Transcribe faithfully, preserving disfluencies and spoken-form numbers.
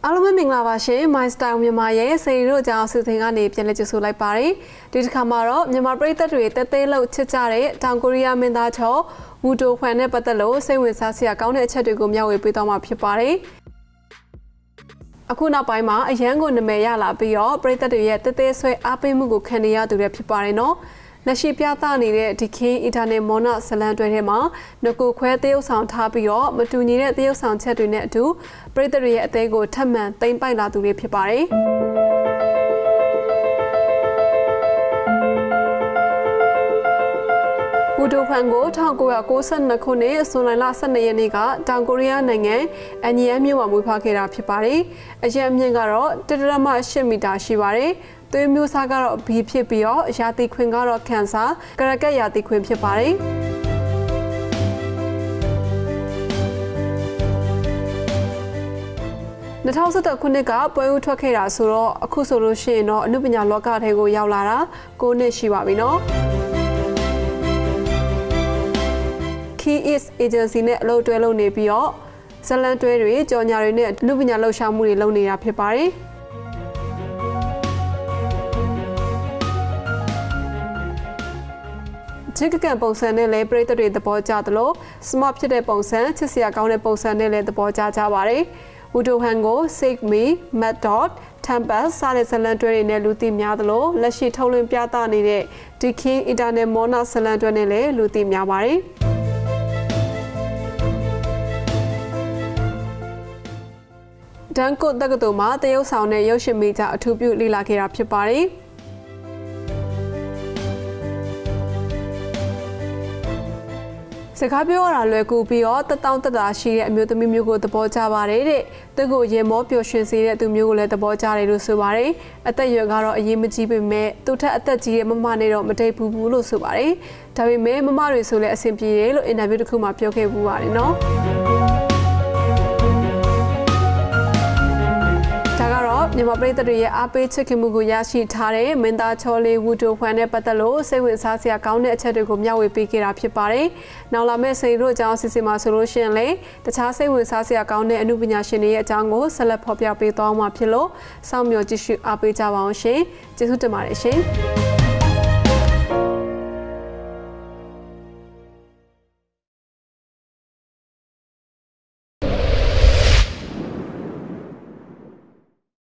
အားလုံးပဲမင်္ဂလာပါရှင် My Style မြန်မာရဲ့စေရီတို့ကြောင့်စီစဉ်ကနေပြန်လည်ကြိုဆိုလိုက်ပါတယ်ဒီတစ်ခါမှာတော့မြန်မာပြည်သက်တွေတဲသေးလို့ချစ်ကြတဲ့တောင်ကိုရီးယားမင်းသားချောဝူတိုဖွန်နဲ့ပတ်သက်လို့စိတ်ဝင်စားစရာကောင်းတဲ့အချက်တွေကိုမျှဝေပေးသွားမှာဖြစ်ပါတယ်အခုနောက်ပိုင်းမှာအရန်ကိုနာမည်ရလာပြီးတော့ပြည်သက်တွေရဲ့တဲသေးဆွဲအားပေးမှုကိုခံနေရသူတွေဖြစ်ပါတယ်နော်လက်ရှိပြသနေတဲ့ဒီခင်းအင်တာနက်မော်နာဇလန်တွဲထဲမှာငကိုခွဲတရုပ်ဆောင်ထားပြီးတော့မတူညီတဲ့တရုပ်ဆောင်ချက်တွေနဲ့အတူပရိသတ်တွေရဲ့အသေးကိုထပ်မံသိမ့်ပိုက်လာသူတွေဖြစ်ပါတယ်ဝူတိုဖန်ကို၁၉၉၂ခုနှစ်ဇွန်လ၁၂ရက်နေ့ကတောင်ကိုရီးယားနိုင်ငံအန်နီယန်မြို့မှာမွေးဖွားခဲ့တာဖြစ်ပါတယ်အရက်အမြင့်ကတော့၁.၈မီတာရှိပါတယ်သွေးမျိုးစားကတော့ B ဖြစ်ပြီးတော့ရာသီခွင်ကတော့ကန်ဆာကရကက်ရာသီခွင်ဖြစ်ပါတယ်၂၀၁၁ခုနှစ်ကပွဲဦးထွက်ခဲ့တာဆိုတော့အခုဆိုလို့ရှိရင်တော့အနုပညာလောကထဲကိုရောက်လာတာ၉နှစ်ရှိပါပြီနော် Key East Agency နဲ့အလုပ်တွဲလုပ်နေပြီးတော့ဇလန်တွဲတွေကြော်ညာတွေနဲ့အနုပညာလှုပ်ရှားမှုတွေလုပ်နေတာဖြစ်ပါတယ်ချစ်ကကန်ပုံစံနဲ့လည်းပရိသတ်တွေသဘောကျသလို smart ဖြစ်တဲ့ပုံစံချစ်စရာကောင်းတဲ့ပုံစံနဲ့လည်းသဘောကျကြပါတယ်ဝူတိုဟန်ကို Save Me, Mad Dot, Tempest စတဲ့ဇလန်တွဲတွေနဲ့လူသိများသလိုလက်ရှိထုတ်လွှင့်ပြသနေတဲ့ဒီခင်းအင်တာနက်မော်နာဇလန်တွဲနဲ့လည်းလူသိများပါတယ်ဒန်ကိုတက္ကသိုလ်မှာတရုတ်ဆောင်တဲ့ရုပ်ရှင်မိကြအထူးပြုလေ့လာခဲ့တာဖြစ်ပါတယ်စကားပြောရတာလွယ်ကူပြီးတော့တတောင်းတတာရှိတဲ့အမျိုးသမီးမျိုးကိုသဘောကျပါတယ်တဲ့သူကိုရေမောပျော်ရွှင်စေတဲ့သူမျိုးကိုလည်းသဘောကျတယ်လို့ဆိုပါတယ်အသက်အရွယ်ကတော့အရေးမကြီးပေမဲ့သူထက်အသက်ကြီးတဲ့မမနဲ့တော့မတိတ်ဘူးဘူးလို့ဆိုပါတယ်ဒါပေမဲ့မမတွေဆိုလည်းအဆင်ပြေတယ်လို့အင်တာဗျူးတစ်ခုမှာပြောခဲ့ဘူးပါတယ်နော်မြန်မာပြည်သက်တွေရဲ့အားပေးချစ်ခင်မှုကိုရရှိထားတဲ့မင်းသားချောလေးဝူတိုဖွန်နဲ့ပတ်သက်လို့စိတ်ဝင်စားစရာကောင်းတဲ့အချက်တွေကိုမျှဝေပေးခဲ့တာဖြစ်ပါတယ်။နောက်လာမယ့်စိန်တို့အကြောင်းအစီအစဉ်မှာဆိုလို့ရှိရင်လည်းတခြားစိတ်ဝင်စားစရာကောင်းတဲ့အမှုပညာရှင်တွေရဲ့အကြောင်းကိုဆက်လက်ဖော်ပြပေးသွားမှာဖြစ်လို့စောင့်မျှော်ကြည့်ရှုအားပေးကြပါအောင်ရှင်။ကျေးဇူးတင်ပါတယ်ရှင်။